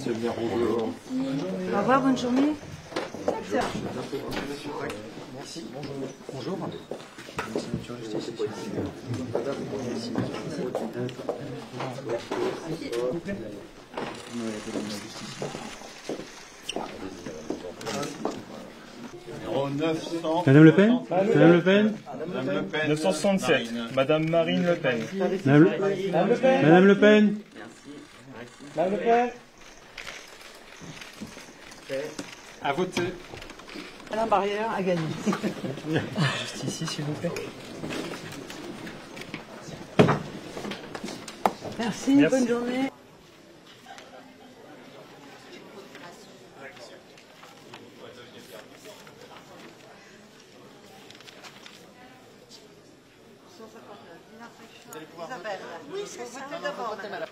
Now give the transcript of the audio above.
Au revoir, bonne journée. Merci. Bonjour. Madame Le Pen. Madame Le Pen. 967. Madame Marine Le Pen. Madame Le Pen. Madame Le Pen. Madame Le Pen. À voter. Alain Barrière a gagné. Juste ici, s'il vous plaît. Merci, Merci. bonne journée. Isabelle, oui, c'est ça. D'abord.